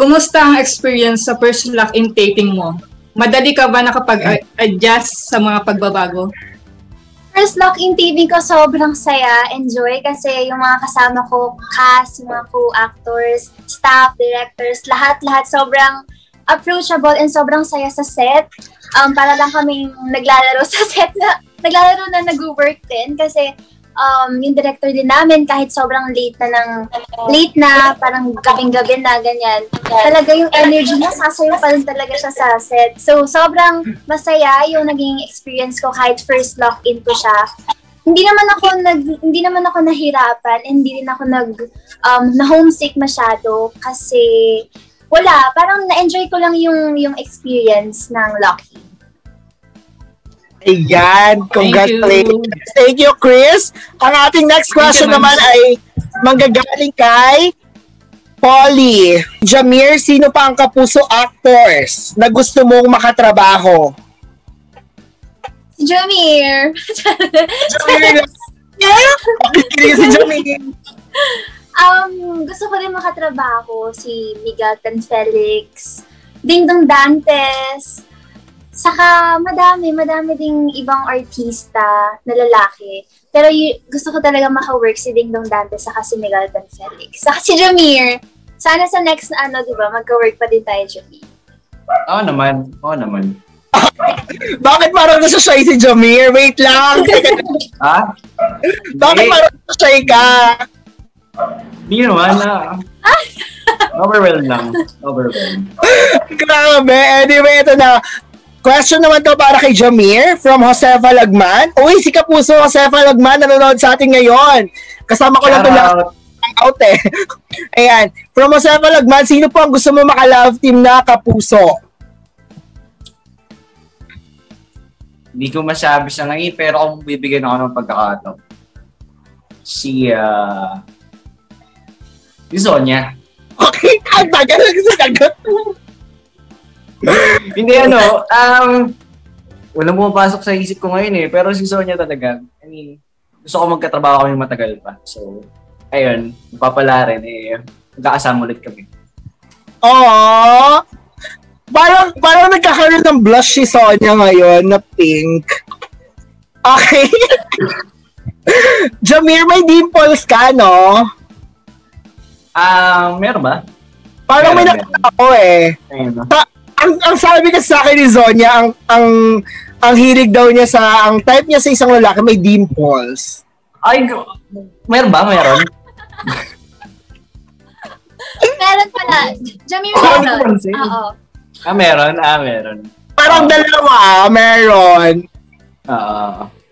kumusta ang experience sa first lock-in taping mo? Madali ka ba nakapag-adjust sa mga pagbabago? First lock-in taping ko, sobrang saya, enjoy, kasi yung mga kasama ko, cast, yung mga co-actors, staff, directors, lahat sobrang approachable and sobrang saya sa set. Para lang kaming naglalaro sa set naglalaro na nag-work din, kasi yung director din namin, kahit sobrang late na, parang gabing-gabi na, ganyan. Talaga yung energy niya, sasayo pa rin talaga siya sa set. So, sobrang masaya yung naging experience ko kahit first lock-in ko siya. Hindi naman ako nahirapan, hindi rin ako na-homesick masyado, kasi wala, parang na-enjoy ko lang yung experience ng lock-in. Ayan, congratulations. Thank you, Chris. Ang ating next question naman ay manggagaling kay Polly. Jamir, sino pa ang kapuso actors na gusto mong makatrabaho? Si Jamir. Jamir. Si Jamir. Gusto ko rin makatrabaho si Miguel Tan Felix, Dingdong Dantes, saka madami ding ibang artista na lalaki. Pero gusto ko talaga maka-work si Dingdong Dantes saka si Miguel Tan Felix. Saka si Jamir. Sana sa next na diba, magka-work pa din tayo, Jamir. Oo naman. Bakit parang nasa-shy si Jamir? Wait lang. Ha? Bakit parang nasa-shy ka? Hindi naman overwhelmed lang. Grabe. Anyway, ito na. Question naman to para kay Jamir from Josefa Lagman. Uy, si Kapuso Josefa Lagman nanonood sa atin ngayon. Kasama ko lang ito out eh. Ayan. From Josefa Lagman, sino po ang gusto mo maka-love team na Kapuso? Hindi ko masabi sa ngayon, pero kung bibigyan ako ng pagkakataon, si Sonia. Okay, ang tagal lang sa sagot. Hindi walang pumapasok sa isip ko ngayon eh, pero si Sonia talaga. I mean, gusto ko magkatrabaho kami matagal pa. So, ayun, magpapala rin eh, magkakasama ulit kami. Aww! Parang nagkakaroon ng blush si Sonia ngayon na pink. Okay. Jamir, may dimples ka, no? Meron ba? Parang may nakita ko eh. Ayun, no? Ang sabi kasi sa akin ni Sonia, ang hilig daw niya ang type niya sa isang lalaki may dimples. Ay, meron ba? Meron? Meron pala. Jamir, meron. Oo. Meron. Parang dalawa, meron. Oo.